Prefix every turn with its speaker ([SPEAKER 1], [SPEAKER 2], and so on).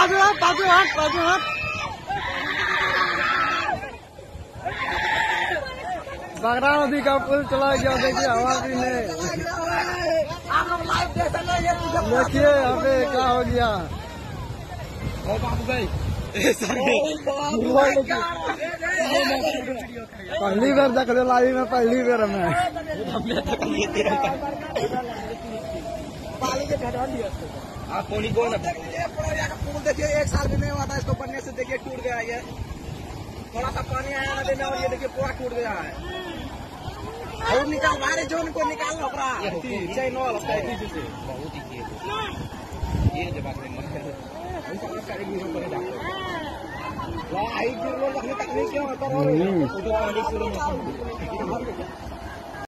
[SPEAKER 1] बाजू हट। बगरा नदी का पुल चला गया, देखिए हवा भी नहीं। देखिए यहाँ पे क्या हो गया। पहली बार देख रहे लाइव में, पहली बार में।
[SPEAKER 2] आप पुल देखिए 1 साल भी नहीं हुआ था इसको बनने से, देखिए टूट गया ये। थोड़ा सा पानी आया नदी में और ये देखिए पूरा टूट गया है। और निकाल बाहर जोन को निकाल लो चैन बहुत ही ये जब